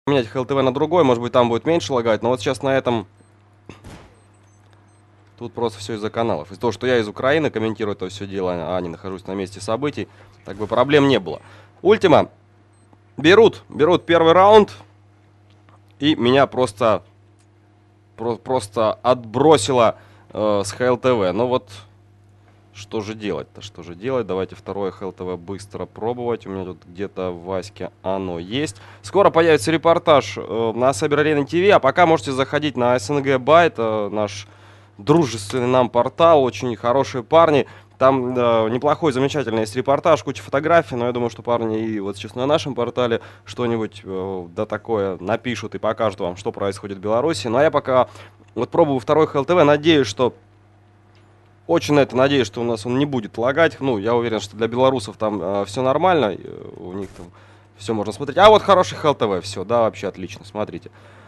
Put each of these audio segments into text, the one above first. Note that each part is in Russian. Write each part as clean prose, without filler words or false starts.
Менять ХЛТВ на другой, может быть, там будет меньше лагать, но вот сейчас на этом... Тут просто все из-за каналов. Из-за того, что я из Украины комментирую это все дело, а не нахожусь на месте событий, так бы проблем не было. Ультима. Берут первый раунд, и меня просто отбросило с ХЛТВ. Ну вот, что же делать-то, что же делать? Давайте второе ХЛТВ быстро пробовать. У меня тут где-то в Ваське оно есть. Скоро появится репортаж на Cyber Arena TV, а пока можете заходить на СНГ Байт, наш дружественный нам портал, очень хорошие парни. Там неплохой, замечательный есть репортаж, куча фотографий, но я думаю, что парни и вот сейчас на нашем портале что-нибудь да такое напишут и покажут вам, что происходит в Беларуси. Ну а я пока вот пробую второй ХЛТВ, надеюсь, что... Очень на это надеюсь, что у нас он не будет лагать. Ну, я уверен, что для белорусов там все нормально, у них там все можно смотреть. А вот хороший ХЛТВ, все, да, вообще отлично, смотрите.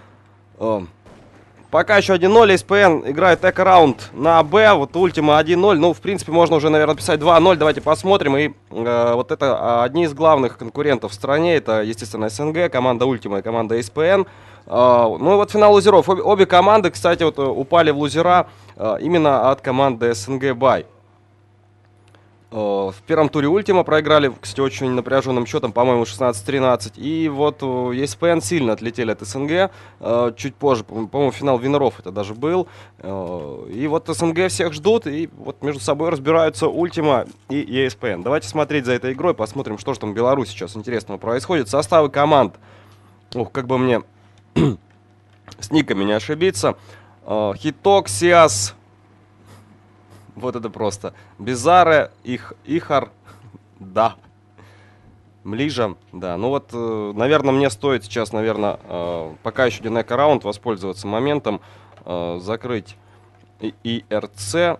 Пока еще 1-0, СПН играет эко-раунд на Б, вот Ультима 1-0, ну, в принципе, можно уже, наверное, писать 2-0, давайте посмотрим, и вот это одни из главных конкурентов в стране, это, естественно, СНГ, команда Ультима и команда СПН. Ну, вот финал лузеров, обе команды, кстати, вот упали в лузера именно от команды СНГ Бай. В первом туре Ультима проиграли, кстати, очень напряженным счетом, по-моему, 16-13. И вот ЕСПН сильно отлетели от СНГ. Чуть позже, по-моему, финал Винеров это даже был. И вот СНГ всех ждут, и вот между собой разбираются Ультима и ЕСПН. Давайте смотреть за этой игрой, посмотрим, что же там в Беларуси сейчас интересного происходит. Составы команд. Ух, как бы мне с никами не ошибиться. Хиток, Сиас... Вот это просто. Бизаре, Ихар, да. Млижа, да. Ну вот, наверное, мне стоит сейчас, наверное, пока еще один эко-раунд, воспользоваться моментом, закрыть ИРЦ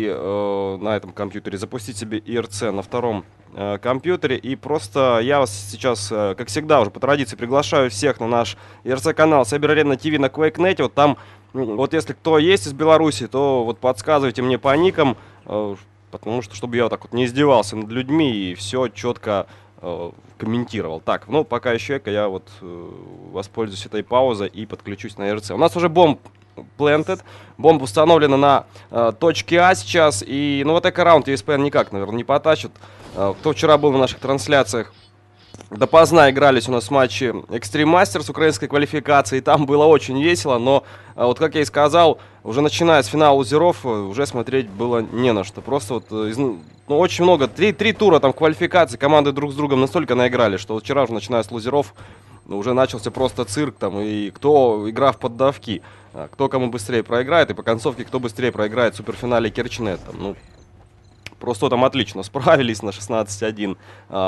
и на этом компьютере запустить себе ИРЦ на втором компьютере. И просто я вас сейчас, как всегда, уже по традиции приглашаю всех на наш ИРЦ-канал Cyber Arena TV на QuakeNet. Вот там... Вот если кто есть из Беларуси, то вот подсказывайте мне по никам, потому что, чтобы я вот так вот не издевался над людьми и все четко комментировал. Так, ну пока еще эко, я вот воспользуюсь этой паузой и подключусь на РЦ. У нас уже бомб planted, бомба установлена на точке А сейчас, и ну вот эко-раунд ESPN никак, наверное, не потащит. Кто вчера был на наших трансляциях, допоздна игрались у нас матчи Extreme Masters украинской квалификации, там было очень весело, но вот как я и сказал, уже начиная с финала лузеров, уже смотреть было не на что. Просто вот, ну, очень много, три тура там квалификации, команды друг с другом настолько наиграли, что вот вчера уже начиная с лузеров, уже начался просто цирк там, и кто игра в поддавки, кто кому быстрее проиграет, и по концовке кто быстрее проиграет в суперфинале Керчнет, там, ну... Просто там отлично справились на 16-1.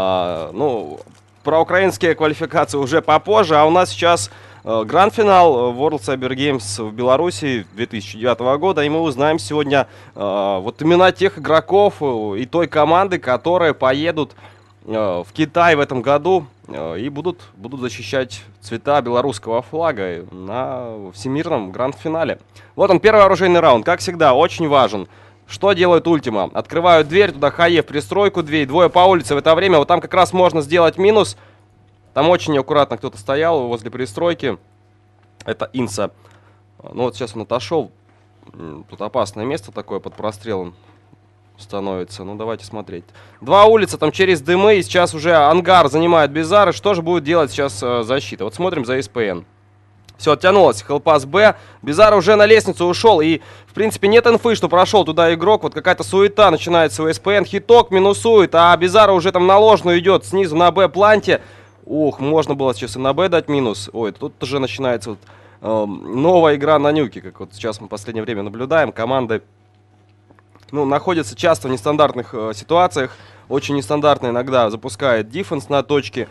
Ну, про украинские квалификации уже попозже. А у нас сейчас гранд-финал World Cyber Games в Беларуси 2009 года. И мы узнаем сегодня вот имена тех игроков и той команды, которые поедут в Китай в этом году и будут защищать цвета белорусского флага на всемирном гранд-финале. Вот он, первый оружейный раунд. Как всегда, очень важен. Что делает Ультима? Открывают дверь, туда Хае в пристройку, двое по улице. В это время вот там как раз можно сделать минус. Там очень аккуратно кто-то стоял возле пристройки. Это Инса. Ну вот сейчас он отошел. Тут опасное место такое, под прострелом становится. Ну давайте смотреть. Два улицы там через дымы. И сейчас уже ангар занимает Бизары. Что же будет делать сейчас защита? Вот смотрим за СПН. Все, оттянулось. Хелпас Б. Бизар уже на лестницу ушел. И, в принципе, нет инфы, что прошел туда игрок. Вот какая-то суета начинается у СПН. Хиток минусует, а Бизара уже там на ложную идет. Снизу на Б планте. Ух, можно было сейчас и на Б дать минус. Ой, тут уже начинается вот, новая игра на нюке. Как вот сейчас мы в последнее время наблюдаем. Команды, ну, находятся часто в нестандартных ситуациях. Очень нестандартно иногда запускает дефенс на точке.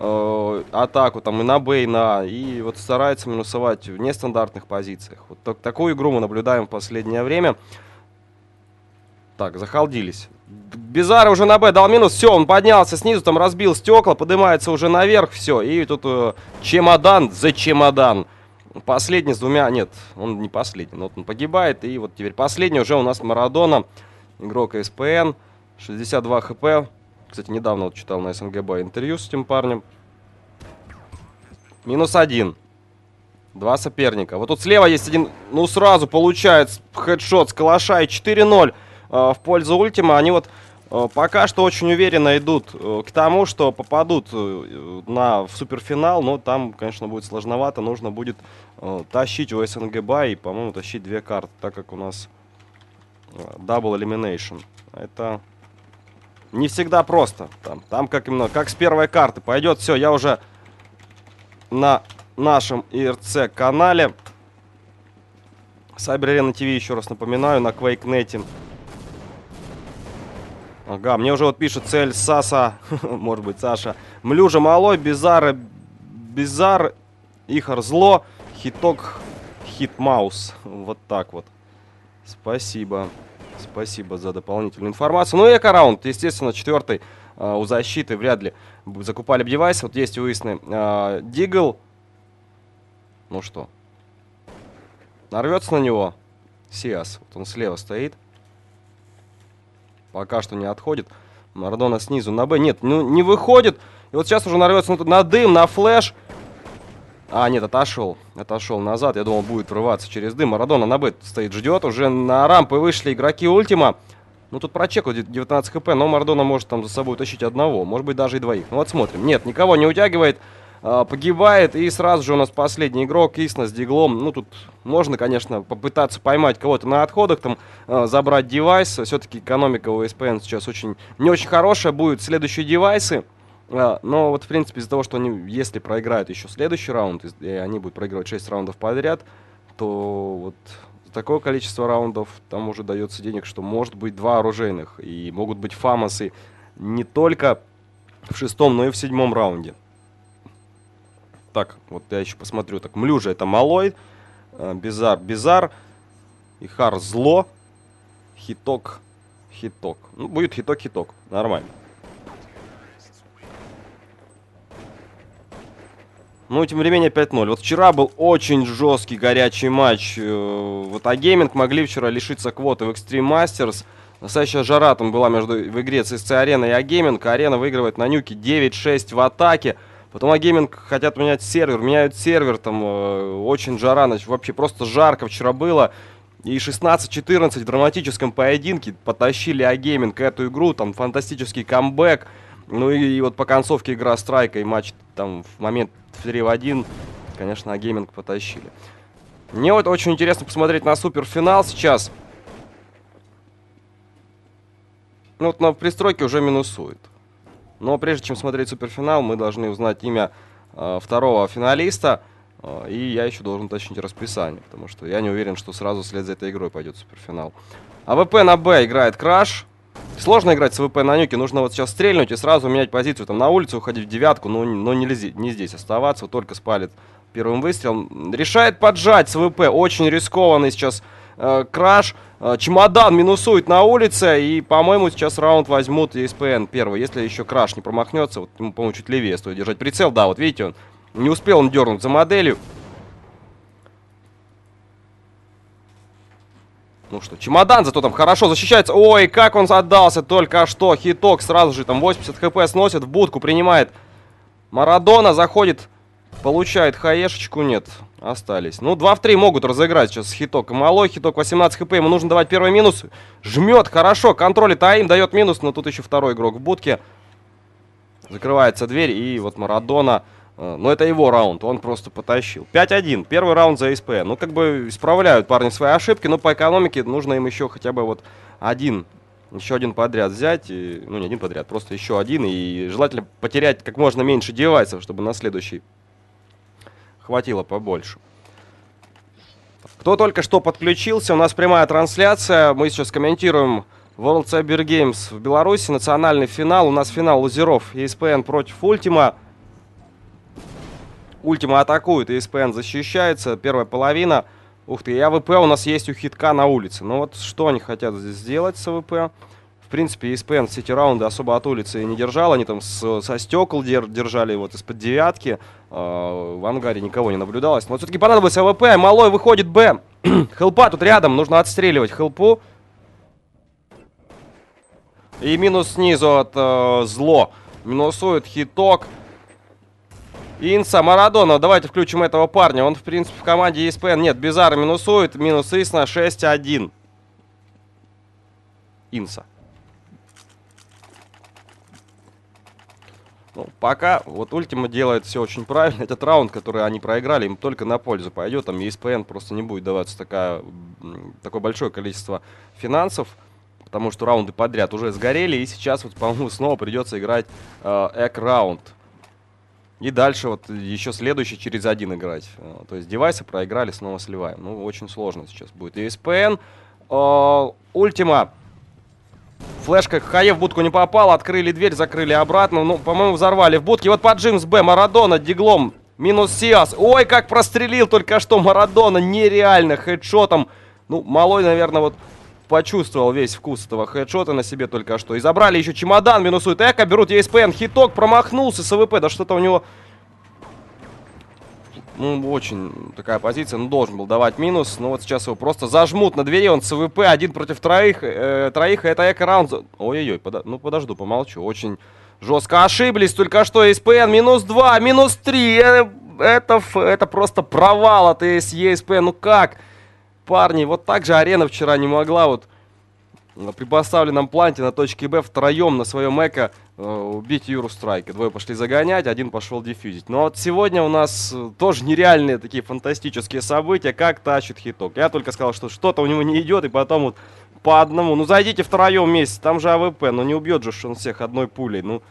Атаку там и на Б, и на... И вот старается минусовать в нестандартных позициях. Вот такую игру мы наблюдаем в последнее время. Так, захалдились. Бизара уже на Б дал минус. Все, он поднялся снизу, там разбил стекла, поднимается уже наверх. Все, и тут чемодан за чемодан. Последний с двумя... Нет, он не последний, но вот он погибает. И вот теперь последний уже у нас Марадона. Игрок СПН. 62 хп. Кстати, недавно вот читал на СНГ Бай интервью с этим парнем. -1. Два соперника. Вот тут слева есть один, ну сразу получает хедшот с калаша и 4-0 в пользу Ультима. Они вот пока что очень уверенно идут к тому, что попадут в суперфинал. Но там, конечно, будет сложновато. Нужно будет тащить у СНГ Бай и, по-моему, тащить 2 карты, так как у нас Double Elimination. Это не всегда просто. Там как именно, как с первой карты пойдет. Все, я уже на нашем ИРЦ канале Cyber Arena TV, еще раз напоминаю, на QuakeNet. Ага, мне уже вот пишет цель Саса, может быть Саша. Млюжа Малой, Bizarre, Ихар Зло, Хиток, Хитмаус. Вот так вот. Спасибо. Спасибо за дополнительную информацию. Ну и эко-раунд, естественно, 4-й у защиты. Вряд ли закупали бы девайс. Вот есть у Исны Дигл. Ну что, нарвется на него Сиас. Вот он слева стоит. Пока что не отходит. Марадона снизу на Б. Нет, ну не выходит. И вот сейчас уже нарвется на дым, на флеш. А, нет, отошел. Отошел назад. Я думал, будет врываться через дым. Марадона на Б стоит, ждет. Уже на рампы вышли игроки Ультима. Ну тут прочекал 19 хп, но Марадона может там за собой утащить одного. Может быть даже и двоих. Ну вот смотрим. Нет, никого не утягивает. Погибает, и сразу же у нас последний игрок Исна с диглом. Ну, тут можно, конечно, попытаться поймать кого-то на отходах, там, забрать девайс. Все-таки экономика у СПН сейчас не очень хорошая. Будут следующие девайсы. Но вот, в принципе, из-за того, что они, если проиграют еще следующий раунд, и они будут проигрывать 6 раундов подряд, то вот такое количество раундов там уже дается денег, что может быть 2 оружейных. И могут быть фамосы не только в 6-м, но и в 7-м раунде. Так, вот я еще посмотрю. Так, Млюжа это Малой, Bizarre, Ихар Зло, Хиток. Ну, будет Хиток. Нормально. Ну, тем временем 5-0. Вот вчера был очень жесткий, горячий матч. Вот А-Гейминг могли вчера лишиться квоты в Extreme Masters. Настоящая жара там была в игре с SC Arena и А-Гейминг. Арена выигрывает на нюке 9-6 в атаке. Потом А-Гейминг хотят менять сервер, меняют сервер, там очень жара, значит, вообще просто жарко вчера было. И 16-14 в драматическом поединке потащили А-Гейминг эту игру, там фантастический камбэк. Ну и вот по концовке игра страйка и матч там в момент 3-1, конечно, А-Гейминг потащили. Мне вот очень интересно посмотреть на суперфинал сейчас. Ну вот на пристройке уже минусует. Но прежде чем смотреть суперфинал, мы должны узнать имя второго финалиста. И я еще должен уточнить расписание, потому что я не уверен, что сразу вслед за этой игрой пойдет суперфинал. АВП на Б играет Краш. Сложно играть с АВП на нюке. Нужно вот сейчас стрельнуть и сразу менять позицию. Там на улицу уходить в девятку, но не здесь оставаться. Вот только спалит первым выстрелом. Решает поджать с АВП. Очень рискованный сейчас Краш. Чемодан минусует на улице. И, по-моему, сейчас раунд возьмут ЕСПН первый. Если еще Краш не промахнется. Вот ему, по-моему, чуть левее стоит держать прицел. Да, вот видите, он не успел он дернуть за моделью. Ну что, чемодан зато там хорошо защищается. Ой, как он отдался только что. Хиток сразу же там 80 хп сносит. В будку принимает Марадона. Заходит, получает хаешечку. Нет, остались. Ну, 2 в 3 могут разыграть сейчас с Хитоком. Малой Хиток 18 хп. Ему нужно давать первый минус. Жмет хорошо. Контролит АИМ, дает минус. Но тут еще второй игрок в будке. Закрывается дверь. И вот Марадона... Но это его раунд, он просто потащил. 5-1, первый раунд за СП. Ну, как бы исправляют парни свои ошибки, но по экономике нужно им еще хотя бы вот еще один подряд взять. И, ну, не один подряд, просто еще один. И желательно потерять как можно меньше девайсов, чтобы на следующий хватило побольше. Кто только что подключился, у нас прямая трансляция. Мы сейчас комментируем World Cyber Games в Беларуси, национальный финал. У нас финал лузеров ESPN против Ультима. Ультима атакует, и СПН защищается. Первая половина. Ух ты, и АВП у нас есть у Хитка на улице. Ну вот что они хотят здесь сделать с АВП? В принципе, СПН все эти раунды особо от улицы не держал. Они там со стекол держали вот из-под девятки. В ангаре никого не наблюдалось. Но все-таки понадобилось АВП. Малой выходит Б. Хелпа тут рядом. Нужно отстреливать Хелпу. И минус снизу от Зло. Минусует Хиток. Инса, Марадона. Давайте включим этого парня. Он, в принципе, в команде ESPN. Нет, Bizarre минусует. Минус Исна 6-1. Инса. Ну, пока вот Ультима делает все очень правильно. Этот раунд, который они проиграли, им только на пользу пойдет. Там ESPN просто не будет даваться такое большое количество финансов, потому что раунды подряд уже сгорели. И сейчас, вот, по-моему, снова придется играть эк-раунд. И дальше вот еще следующий через один играть. То есть девайсы проиграли, снова сливаем. Ну, очень сложно сейчас будет. ESPN. Ультима. Флешка Хае в будку не попала. Открыли дверь, закрыли обратно. Ну, по-моему, взорвали в будке. Вот поджим с Б. Марадона диглом. Минус Сиас. Ой, как прострелил только что Марадона. Нереально. Хедшотом. Ну, малой, наверное, вот почувствовал весь вкус этого хедшота на себе только что. И забрали еще чемодан. Минусует Эко. Берут ESPN. Хиток промахнулся с АВП. Да что-то у него... Ну, очень такая позиция. Ну, должен был давать минус. Но вот сейчас его просто зажмут на двери. Он с АВП 1 против троих. И это эко-раунд. Ой-ой-ой. Ну, подожду, помолчу. Очень жестко ошиблись. Только что ESPN. Минус 2, минус 3. Это просто провал от ESPN. Ну, как? Парни, вот так же Арена вчера не могла вот при поставленном планте на точке Б втроем на своем эко убить Юру Страйка. Двое пошли загонять, один пошел дефьюзить. Но вот сегодня у нас тоже нереальные такие фантастические события, как тащит Хиток. Я только сказал, что что-то у него не идет, и потом вот по одному. Ну, зайдите втроем вместе, там же АВП, но не убьет же он всех одной пулей. Ну,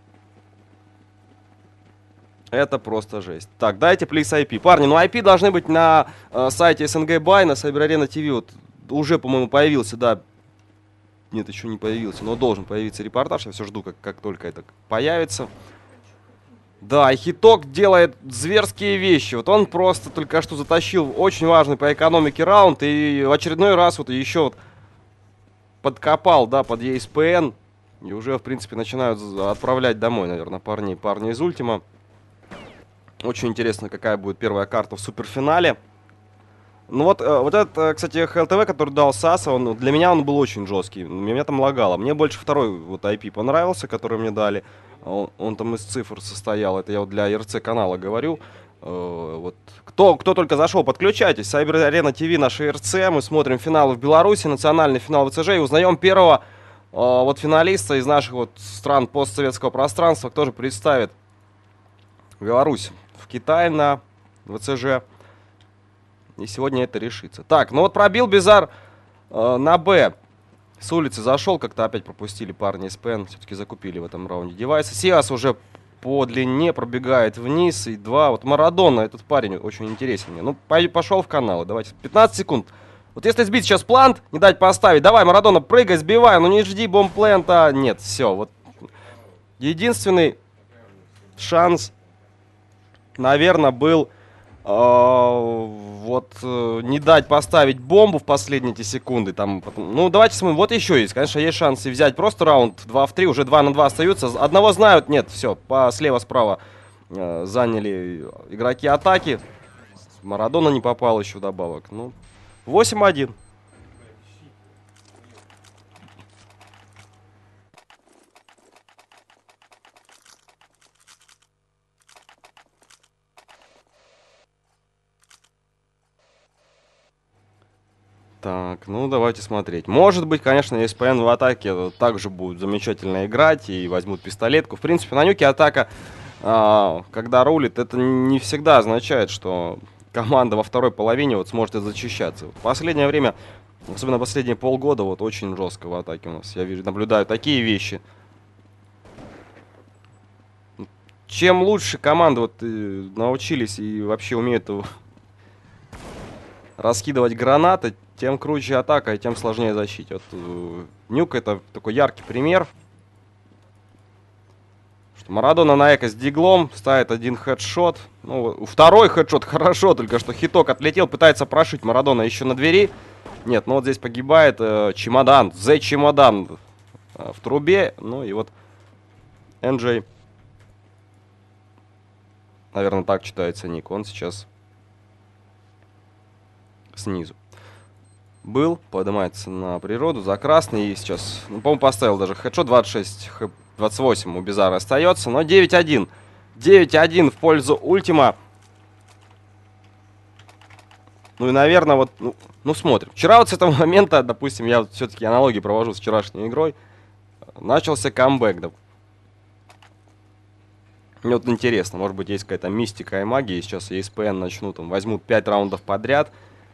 это просто жесть. Так, дайте плиз IP. Парни, ну IP должны быть на сайте СНГ Бай, на Cyber Arena TV. Вот уже, по-моему, появился, да. Нет, еще не появился, но должен появиться репортаж. Я все жду, как только это появится. Да, и Хиток делает зверские вещи. Вот он просто только что затащил очень важный по экономике раунд. И в очередной раз вот еще вот подкопал, да, под ESPN. И уже, в принципе, начинают отправлять домой, наверное, парни из Ультима. Очень интересно, какая будет первая карта в суперфинале. Ну вот этот, кстати, ХЛТВ, который дал Саса, для меня он был очень жесткий. Меня там лагало. Мне больше второй вот IP понравился, который мне дали. Он там из цифр состоял. Это я вот для РЦ канала говорю. Вот. Кто только зашел, подключайтесь. Cyber Arena TV, наша РЦ. Мы смотрим финалы в Беларуси, национальный финал ВЦЖ. И узнаем первого вот финалиста из наших вот стран постсоветского пространства, кто же представит Беларусь в Китае на ВЦЖ. И сегодня это решится. Так, ну вот пробил Bizarre на Б. С улицы зашел, как-то опять пропустили парни СПН. Все-таки закупили в этом раунде девайсы. Сиас уже по длине пробегает вниз. И 2. Вот Марадона, этот парень очень интересен мне. Ну, пошел в каналы. Давайте. 15 секунд. Вот если сбить сейчас плант, не дать поставить. Давай, Марадона, прыгай, сбивай. Ну не жди бомбплента. Нет, все. Вот единственный шанс, наверное, был... не дать поставить бомбу в последние эти секунды. Там, ну, давайте смотрим. Вот еще есть. Конечно, есть шансы взять просто раунд 2 в 3. Уже 2 на 2 остаются. Одного знают. Нет, все. Слева-справа заняли игроки атаки. Марадона не попал еще вдобавок. Ну, 8-1. Так, ну давайте смотреть. Может быть, конечно, ESPN в атаке также будут замечательно играть и возьмут пистолетку. В принципе, на нюке атака, когда рулит, это не всегда означает, что команда во второй половине вот сможет зачищаться. В последнее время, особенно последние полгода, вот очень жестко в атаке у нас. Я вижу, наблюдаю такие вещи. Чем лучше команды вот научились и вообще умеют раскидывать гранаты, тем круче атака и тем сложнее защита. Вот, Нюк это такой яркий пример. Что Марадона на эко с диглом ставит один хедшот. Ну, второй хедшот хорошо, только что Хиток отлетел, пытается прошить Марадона еще на двери. Нет, ну вот здесь погибает чемодан, чемодан в трубе. Ну и вот NJ, наверное, так читается ник. Он сейчас снизу был, поднимается на природу за красный и сейчас, ну, по-моему, поставил даже хедшот. 26, 28 у Bizarre остается, но 9-1. 9-1 в пользу Ультима. Ну и, наверное, вот, ну смотрим. Вчера вот с этого момента, допустим, я вот все-таки аналогии провожу с вчерашней игрой, начался камбэк. Да. Мне вот интересно, может быть, есть какая-то мистика и магия, и сейчас ESPN начнут, там, возьмут 5 раундов подряд,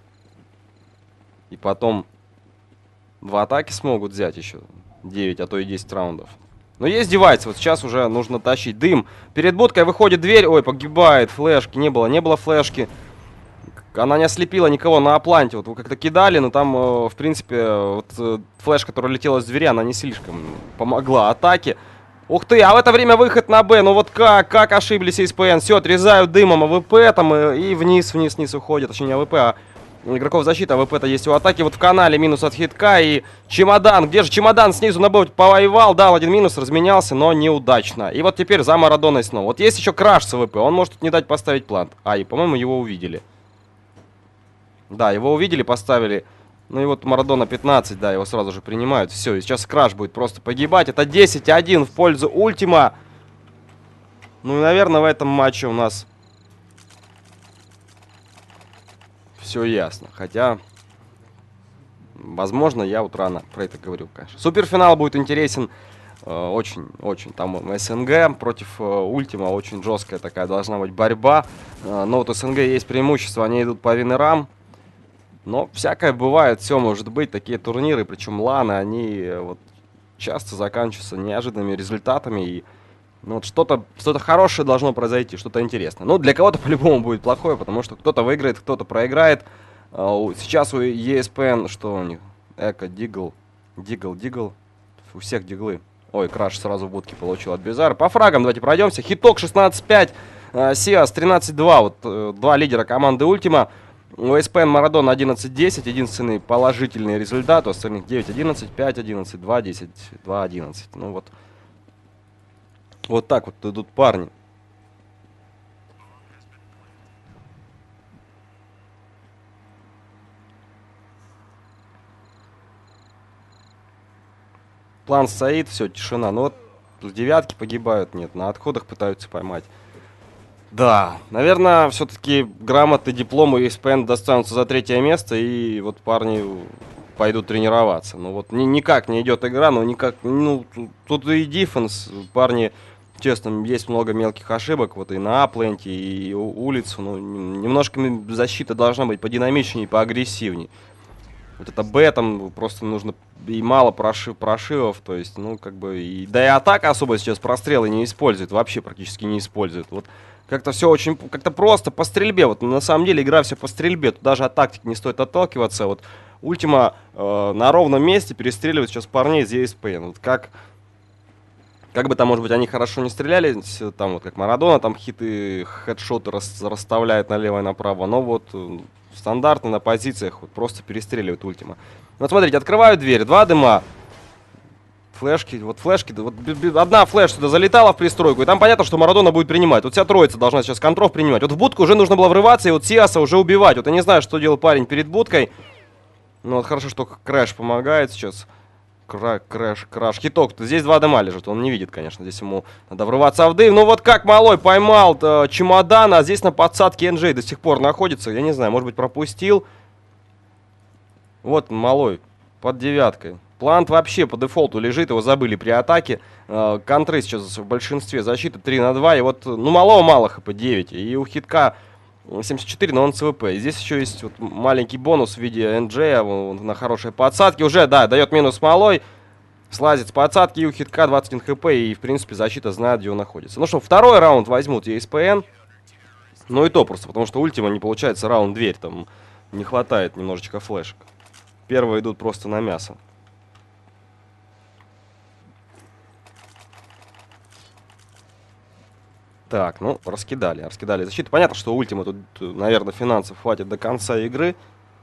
и потом 2 атаки смогут взять еще, 9, а то и 10 раундов. Но есть девайс, вот сейчас уже нужно тащить. Дым. Перед будкой выходит дверь, ой, погибает, флешки, не было флешки. Она не ослепила никого на Апланте. Вот вы как-то кидали, но там, в принципе, вот флеш, которая летела с двери, она не слишком помогла атаке. Ух ты, а в это время выход на Б. Ну вот как ошиблись ESPN. Все, отрезают дымом АВП там и вниз уходят. Точнее, не АВП, а игроков защиты. АВП-то есть у атаки. Вот в канале минус от хитка и чемодан. Где же чемодан? Снизу на Б повоевал, дал один минус, разменялся, но неудачно. И вот теперь за Марадоной снова. Вот есть еще краш с АВП. Он может не дать поставить плант. И, по-моему, его увидели. Да, его увидели, поставили. Ну и вот Марадона 15, да, его сразу же принимают. Все, и сейчас краш будет просто погибать. Это 10-1 в пользу Ультима. Ну и, наверное, в этом матче у нас все ясно. Хотя, возможно, я вот рано про это говорю, конечно. Суперфинал будет интересен. Очень. Там СНГ против Ультима. Очень жесткая такая должна быть борьба. Но вот у СНГ есть преимущество. Они идут по винерам. Но всякое бывает, все может быть, такие турниры, причем ланы, они вот часто заканчиваются неожиданными результатами. И ну, вот что-то хорошее должно произойти, что-то интересное. Ну, для кого-то по-любому будет плохое, потому что кто-то выиграет, кто-то проиграет. Сейчас у ESPN, что у них? Эко, Дигл. У всех диглы. Ой, краш сразу в будке получил от Безара. По фрагам давайте пройдемся. Хиток 16-5, Сиас 13-2. Вот два лидера команды Ультима. У ESPN Марадона 11-10, единственный положительный результат, у остальных 9-11, 5-11, 2-10, 2-11. Ну вот так вот идут парни. План стоит, все, тишина. Ну вот с девятки погибают, нет, на отходах пытаются поймать. Да, наверное, все-таки грамоты, дипломы ESPN достанутся за 3-е место, и вот парни пойдут тренироваться. Ну вот никак не идет игра, но никак, ну, тут и дефенс, парни, честно, есть много мелких ошибок, вот и на апленте, и улицу, ну, немножко защита должна быть подинамичнее, поагрессивнее. Вот это Б, там просто нужно и мало прошивов, то есть, ну, как бы, да и атака особо сейчас прострелы не использует, вообще практически не использует. Вот как-то все очень, как-то просто по стрельбе, вот на самом деле игра все по стрельбе, тут даже от тактики не стоит отталкиваться, вот Ультима на ровном месте перестреливает сейчас парней из ESPN, вот как бы там, может быть, они хорошо не стреляли, там вот как Марадона, там хиты, хедшоты расставляет налево и направо, но вот стандартно на позициях вот просто перестреливает Ультима. Вот смотрите, открывают дверь, 2 дыма. Флешки, вот одна флеш сюда залетала в пристройку, и там понятно, что Марадона будет принимать. Вот вся троица должна сейчас контров принимать. Вот в будку уже нужно было врываться, и вот Сиаса уже убивать. Вот я не знаю, что делал парень перед будкой. Ну вот хорошо, что Крэш помогает сейчас. Краш, хиток. Здесь 2 дыма лежит, он не видит, конечно. Здесь ему надо врываться в дым. Ну вот как малой поймал чемодан, а здесь на подсадке НJ до сих пор находится. Я не знаю, может быть, пропустил. Вот малой под девяткой. Плант вообще по дефолту лежит, его забыли при атаке. Контры сейчас в большинстве защиты 3 на 2. И вот, ну, мало хп 9. И у хитка 74, но он ЦВП. И здесь еще есть вот маленький бонус в виде НД на хорошей подсадке. Уже, да, дает минус малой. Слазит с подсадки, и у хитка 21 хп. И, в принципе, защита знает, где он находится. Ну что, второй раунд возьмут ESPN. Ну и то просто, потому что Ультима не получается раунд дверь. Там не хватает немножечко флешек. Первые идут просто на мясо. Так, ну, раскидали защиту. Понятно, что Ультима тут, наверное, финансов хватит до конца игры.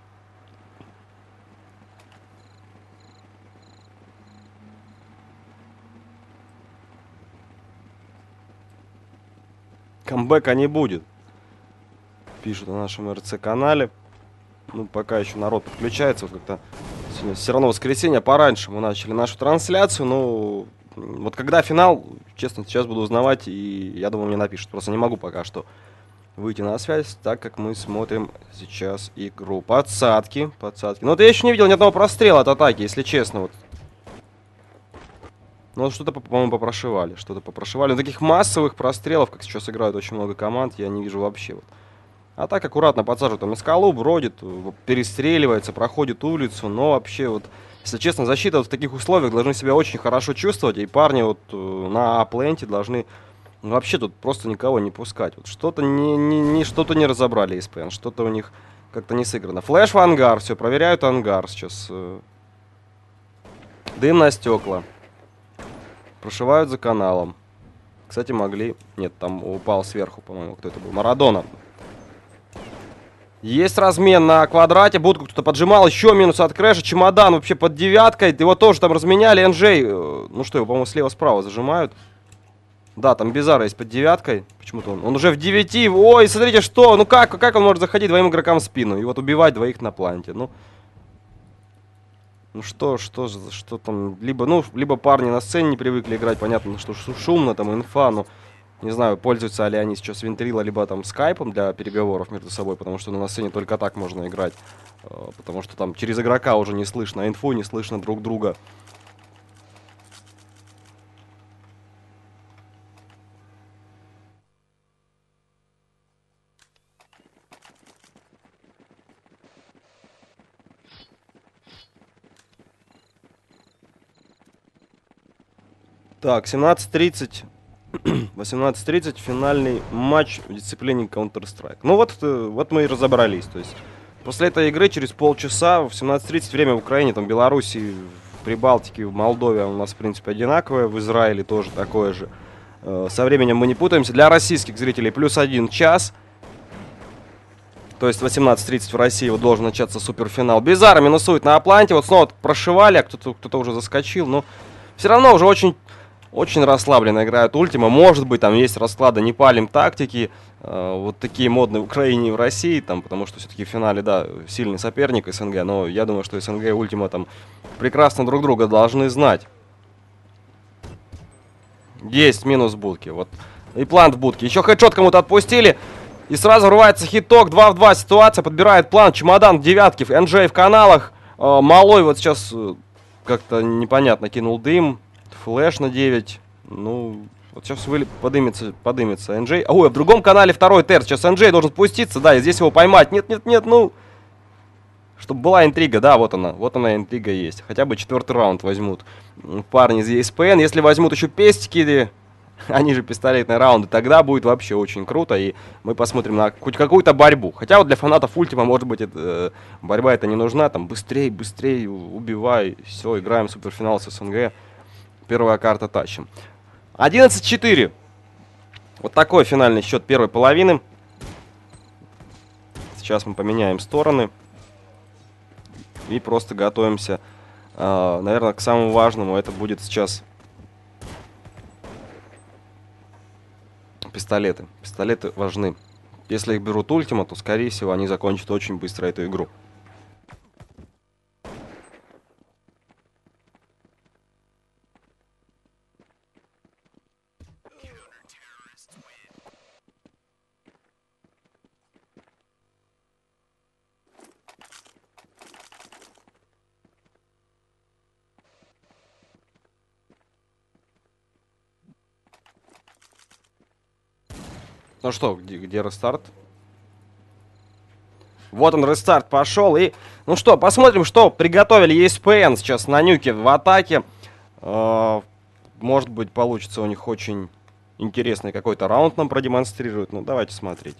Камбэка не будет, пишут на нашем РЦ-канале. Ну, пока еще народ подключается. Вот как-то все равно воскресенье пораньше мы начали нашу трансляцию. Ну, Вот когда финал, честно, сейчас буду узнавать, и я думаю, мне напишут. Просто не могу пока что выйти на связь, так как мы смотрим сейчас игру. Подсадки. Ну вот я еще не видел ни одного прострела от атаки, если честно. Вот. Ну вот что-то, по-моему, попрошивали. Что-то попрошивали. Но таких массовых прострелов, как сейчас играют очень много команд, я не вижу вообще. Вот. А так аккуратно подсаживают там на скалу, бродит, перестреливается, проходит улицу. Но вообще вот, если честно, защита вот в таких условиях должны себя очень хорошо чувствовать. И парни вот на А-пленте должны... Вообще тут просто никого не пускать. Вот что-то что-то не разобрали ESPN, что-то у них как-то не сыграно. Флэш в ангар, все, проверяют ангар сейчас. Дым на стекла. Прошивают за каналом. Кстати, могли... Нет, там упал сверху, по-моему, кто это был. Марадона. Есть размен на квадрате. Будку кто-то поджимал. Еще минус от Крэша. Чемодан вообще под девяткой. Его тоже там разменяли. Энджей. Ну что, его, по-моему, слева-справа зажимают. Да, там Bizarre есть под девяткой. Почему-то он уже в 9. Ой, смотрите, что. Ну как он может заходить двоим игрокам в спину? И вот убивать двоих на планте. Ну что там. Либо парни на сцене не привыкли играть. Понятно, что шумно, там инфа. Ну, не знаю, пользуются ли они сейчас Вентрила, либо там скайпом для переговоров между собой. Потому что на сцене только так можно играть. Потому что там через игрока уже не слышно инфу, не слышно друг друга. Так, 17:30, 18:30, финальный матч в дисциплине Counter-Strike. Ну вот мы и разобрались. То есть после этой игры через полчаса в 17:30 время в Украине, там, в Беларуси, в Прибалтике, в Молдове у нас, в принципе, одинаковое. В Израиле тоже такое же. Со временем мы не путаемся. Для российских зрителей +1 час. То есть в 18:30 в России вот должен начаться суперфинал. Bizarre минусует на Атланте. Вот снова прошивали, а кто-то уже заскочил. Но все равно уже очень расслабленно играют Ультима. Может быть, там есть расклады не палим тактики. Вот такие модные в Украине и в России. Там, потому что все-таки в финале, да, сильный соперник СНГ. Но я думаю, что СНГ и Ультима там прекрасно друг друга должны знать. Есть минус будки. Вот. И план в будке. Еще хедшот кому-то отпустили. И сразу врывается хиток. 2 в 2 ситуация. Подбирает план. Чемодан в девятке. НЖ в каналах. Малой вот сейчас как-то непонятно кинул дым. Флэш на 9. Ну, вот сейчас подымется NJ. Ой, а в другом канале второй терц. Сейчас NJ должен спуститься, да, и здесь его поймать. Нет, ну. Чтобы была интрига, да, вот она интрига есть. Хотя бы 4-й раунд возьмут парни из ESPN. Если возьмут еще пестики, они же пистолетные раунды, тогда будет вообще очень круто. И мы посмотрим на хоть какую-то борьбу. Хотя вот для фанатов Ультима, может быть, борьба это не нужна. Там быстрее, убивай. Все, играем в суперфинал с СНГ. Первая карта тащим. 11-4. Вот такой финальный счет первой половины. Сейчас мы поменяем стороны. И просто готовимся, наверное, к самому важному. Это будет сейчас пистолеты. Пистолеты важны. Если их берут Ультима, то, скорее всего, они закончат очень быстро эту игру. Ну что, где рестарт? Вот он, рестарт пошел. И, ну что, посмотрим, что приготовили ESPN сейчас на нюке в атаке. Может быть, получится у них очень интересный какой-то раунд нам продемонстрируют. Ну, давайте смотреть.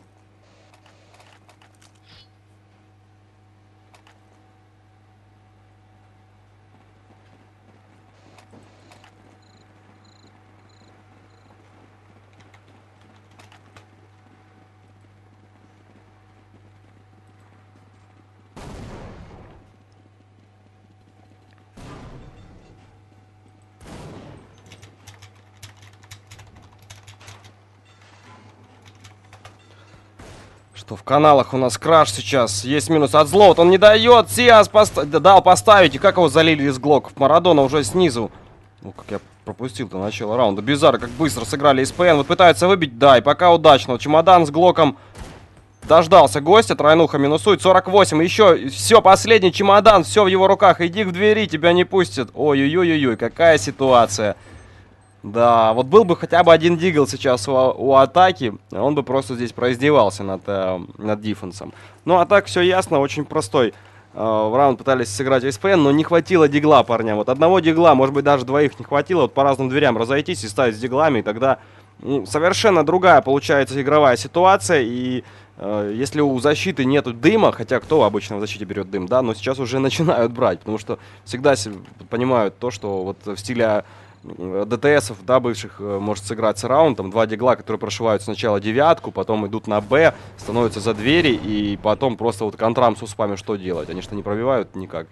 Что в каналах у нас краш сейчас. Есть минус от зло. Вот он не дает. Сиас дал поставить. И как его залили из глоков? Марадона уже снизу Ну, как я пропустил-то начало раунда. Bizarre как быстро сыграли СПН. Вот пытаются выбить, да, и пока удачно. Чемодан с Глоком дождался гостя. Тройнуха минусует. 48. Еще все, последний чемодан. Все в его руках. Иди к двери, тебя не пустят. Ой-ой-ой-ой, какая ситуация. Да, вот был бы хотя бы один дигл сейчас у атаки, он бы просто здесь произдевался над диффенсом. Ну, а так все ясно, очень простой. В раунд пытались сыграть СПН, но не хватило дигла парням. Вот одного дигла, может быть, даже двоих не хватило. Вот по разным дверям разойтись и ставить с диглами, и тогда совершенно другая получается игровая ситуация. И если у защиты нету дыма, хотя кто обычно в защите берет дым, да, но сейчас уже начинают брать, потому что всегда понимают то, что вот в стиле ДТСов, да, бывших, может сыграться раунд, там два дигла, которые прошивают сначала девятку, потом идут на Б, становятся за двери, и потом просто вот контрам с успами что делать? Они что не пробивают никак.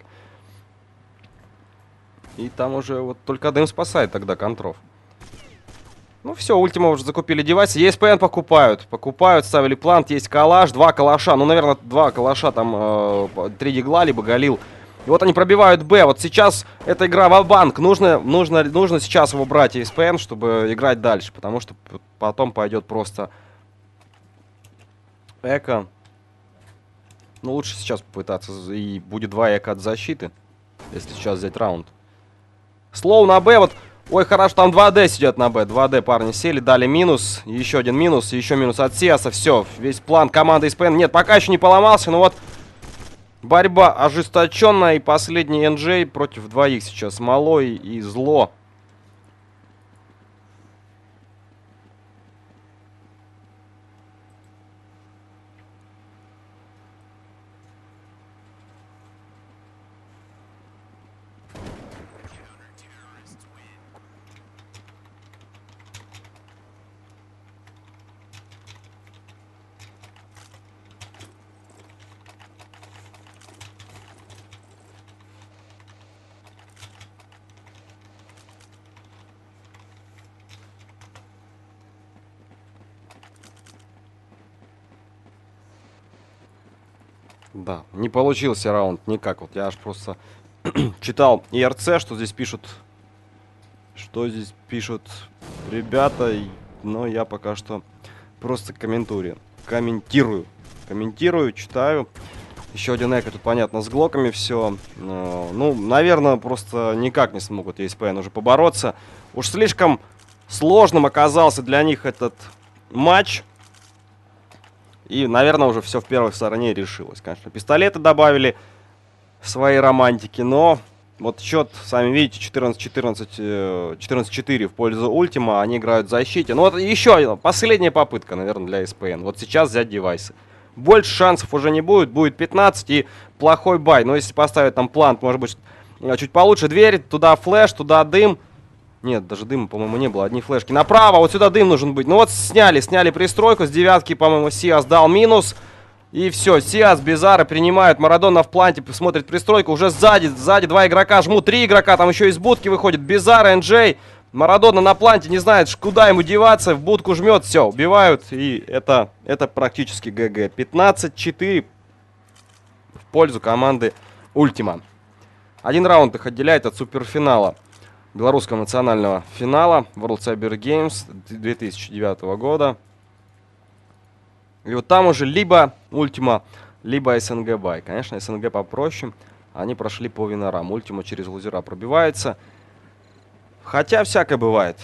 И там уже вот только дым спасает тогда контров. Ну все, Ультима уже закупили девайсы. ESPN покупают, ставили плант, есть калаш, два калаша, ну, наверное, два калаша, там, три дигла, либо галил. И вот они пробивают Б. Вот сейчас эта игра ва-банк. Нужно сейчас его брать ESPN, чтобы играть дальше. Потому что потом пойдет просто эко. Ну, лучше сейчас попытаться. И будет два эко от защиты. Если сейчас взять раунд. Слоу на Б. Вот. Ой, хорошо, там 2D сидят на Б. 2D парни сели, дали минус. Еще один минус. Еще минус от Сиаса. Все. Весь план команды ESPN. Нет, пока еще не поломался. Но вот. Борьба ожесточенная, и последний NJ против двоих сейчас. Малой и Зло. Да, не получился раунд никак. Вот я аж просто читал ИРЦ, что здесь пишут. Что здесь пишут ребята. Но я пока что просто комментирую. Комментирую, читаю. Еще один эко тут, понятно, с глоками все. Ну, наверное, просто никак не смогут ESPN уже побороться. Уж слишком сложным оказался для них этот матч. И, наверное, уже все в первой стороне решилось. Конечно, пистолеты добавили свои романтики, но вот счет, сами видите, 14-4 в пользу Ультима. Они играют в защите. Ну вот еще последняя попытка, наверное, для ESPN. Вот сейчас взять девайсы. Больше шансов уже не будет. Будет 15 и плохой бай. Но если поставить там плант, может быть, чуть получше. Дверь, туда флеш, туда дым. Нет, даже дыма, по-моему, не было. Одни флешки. Направо, вот сюда дым нужен быть. Ну вот сняли пристройку. С девятки, по-моему, Сиас дал минус. И все, Сиас, Bizarre принимают. Марадона в планте смотрит пристройку. Уже сзади два игрока жмут. 3 игрока, там еще из будки выходит. Bizarre, NJ. Марадона на планте, не знает, куда ему деваться. В будку жмет, все, убивают. И это практически ГГ. 15-4 в пользу команды Ультима. Один раунд их отделяет от суперфинала. Белорусского национального финала World Cyber Games 2009 года. И вот там уже либо Ультима, либо СНГ Бай. Конечно, СНГ попроще. Они прошли по винорам. Ультима через лузера пробивается. Хотя всякое бывает.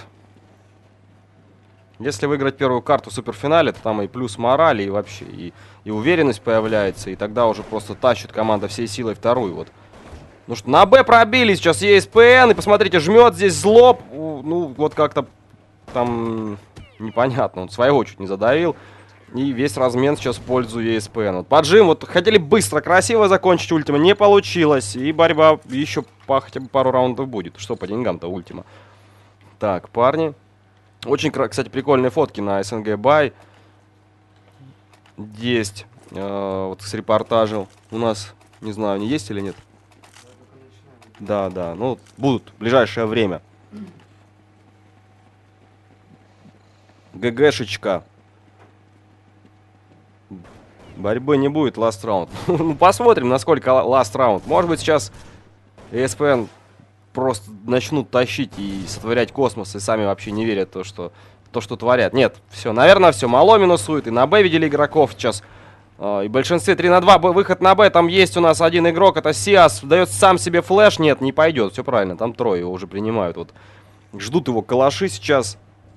Если выиграть первую карту в суперфинале, то там и плюс мораль, и вообще, и уверенность появляется. И тогда уже просто тащит команда всей силой вторую. Вот. Ну что, на Б пробили сейчас ESPN. И посмотрите, жмет здесь Злоб. Ну, вот как-то там непонятно. Он своего чуть не задавил. И весь размен сейчас в пользу ESPN. Вот поджим. Вот хотели быстро, красиво закончить Ультима. Не получилось. И борьба еще хотя бы пару раундов будет. Что по деньгам-то Ультима. Так, парни. Очень, кстати, прикольные фотки на СНГ Бай. Есть. Вот с репортажем. У нас, не знаю, они есть или нет. Да, ну, будут в ближайшее время. ГГшечка. Борьбы не будет, last round. Ну, посмотрим, насколько last round. Может быть, сейчас ESPN просто начнут тащить и сотворять космос, и сами вообще не верят в то, что творят. Нет, все, наверное, все, мало минусует. И на Б видели игроков сейчас. И в большинстве 3 на 2 выход на Б. Там есть у нас один игрок, это Сиас. Дает сам себе флеш. Нет, не пойдет, все правильно. Там трое его уже принимают. Вот ждут его калаши сейчас.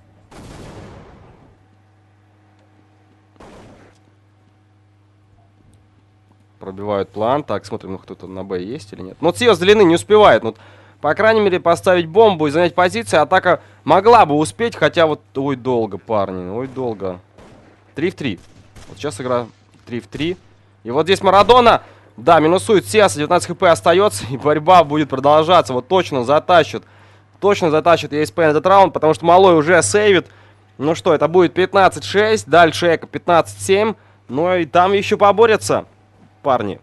Пробивают план. Так, смотрим, ну кто-то на Б есть или нет. Но Сиас с длины не успевает. Ну, по крайней мере, поставить бомбу и занять позиции. Атака могла бы успеть, хотя вот... Ой, долго, парни, ой, долго. 3 в 3. Вот сейчас игра 3 в 3. И вот здесь Марадона. Да, минусует Сиаса, 19 хп остается. И борьба будет продолжаться. Вот точно затащит. Точно затащит ESPN этот раунд, потому что Малой уже сейвит. Ну что, это будет 15-6. Дальше Эко 15-7. Ну и там еще поборются парни.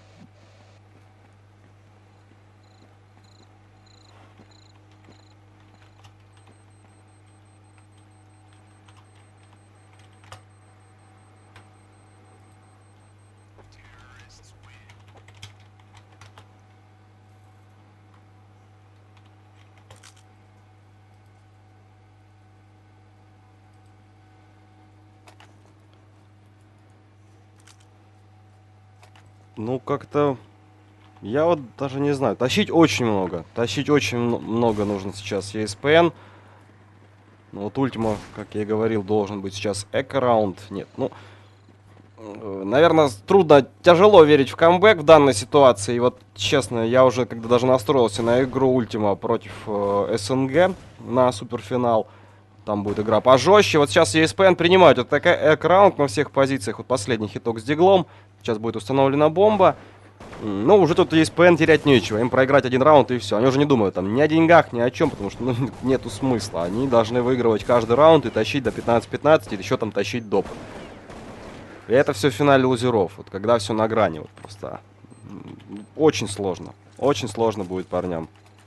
Ну, как-то... Я вот даже не знаю. Тащить очень много. Тащить очень много нужно сейчас ESPN. Ну, вот Ультима, как я и говорил, должен быть сейчас эко-раунд. Нет, ну... Наверное, трудно, тяжело верить в камбэк в данной ситуации. И вот, честно, я уже, когда даже настроился на игру Ультима против СНГ на суперфинал, там будет игра пожестче. Вот сейчас ESPN принимают вот такой эко-раунд на всех позициях. Вот последний хиток с диглом. Сейчас будет установлена бомба. Ну, уже тут ESPN терять нечего. Им проиграть один раунд и все. Они уже не думают там ни о деньгах, ни о чем, потому что нету смысла. Они должны выигрывать каждый раунд и тащить до 15-15, и еще там тащить доп. И это все в финале лузеров. Вот когда все на грани. Вот просто очень сложно. Очень сложно будет парням.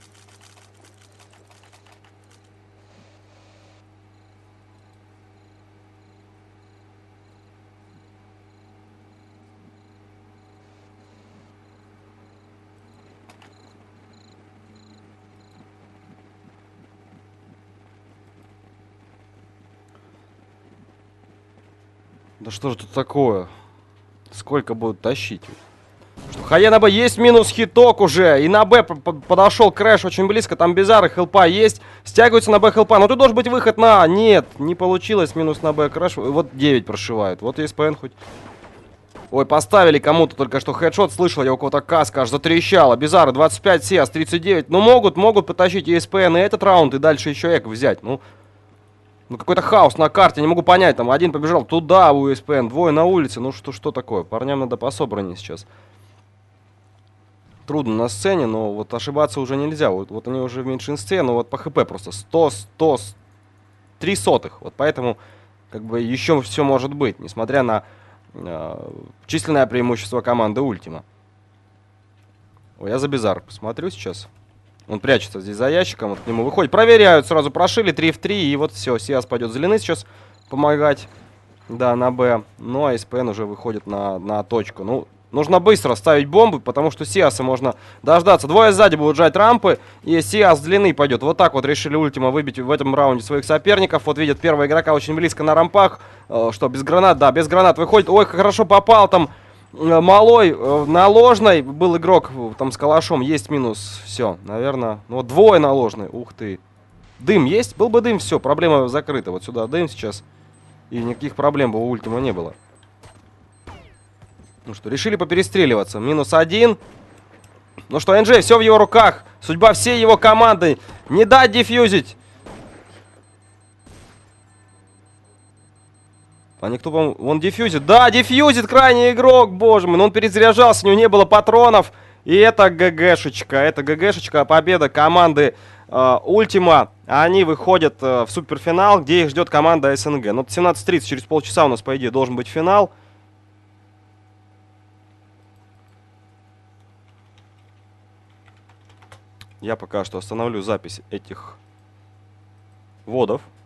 Да что же тут такое? Сколько будут тащить? Что, Хае на Б есть минус хиток уже. И на Б подошел Крэш очень близко. Там Bizarre, хелпа есть. Стягивается на Б хелпа. Но тут должен быть выход на... Нет, не получилось. Минус на Б Крэш. Вот 9 прошивают. Вот ESPN хоть... Ой, поставили кому-то только что хедшот. Слышал я у кого-то каска аж затрещала. Bizarre 25, Сиас 39. Ну могут потащить ESPN и этот раунд. И дальше еще эк взять. Ну, какой-то хаос на карте, не могу понять, там один побежал туда, у ESPN, двое на улице, ну что такое, парням надо пособраннее сейчас. Трудно на сцене, но вот ошибаться уже нельзя, вот они уже в меньшинстве, но вот по хп просто 100, 3 сотых, вот поэтому, как бы, еще все может быть, несмотря на численное преимущество команды Ультима. Ой, я за Bizarre посмотрю сейчас. Он прячется здесь за ящиком, вот к нему выходит. Проверяют, сразу прошили, 3 в 3, и вот все, Сиас пойдет с длины сейчас помогать. Да, на Б. Ну, а СПН уже выходит на точку. Ну, нужно быстро ставить бомбы, потому что Сиаса можно дождаться. Двое сзади будут жать рампы, и Сиас с длины пойдет. Вот так вот решили Ультима выбить в этом раунде своих соперников. Вот видят первого игрока очень близко на рампах. Что, без гранат? Да, без гранат выходит. Ой, хорошо попал там. Малой на ложной был игрок там с калашом, есть минус, все, наверное, ну вот двое на ложной, ух ты. Дым есть? Был бы дым, все, проблема закрыта, вот сюда дым сейчас, и никаких проблем бы у Ультима не было. Ну что, решили поперестреливаться, минус 1. Ну что, НЖ, все в его руках, судьба всей его команды, не дать дефьюзить. А никто, по-моему, он дефьюзит. Да, дефьюзит крайний игрок, боже мой. Но он перезаряжался, у него не было патронов. И это ГГшечка, победа команды Ультима. Они выходят в суперфинал, где их ждет команда СНГ. Ну, 17:30, через полчаса у нас, по идее, должен быть финал. Я пока что остановлю запись этих вводов.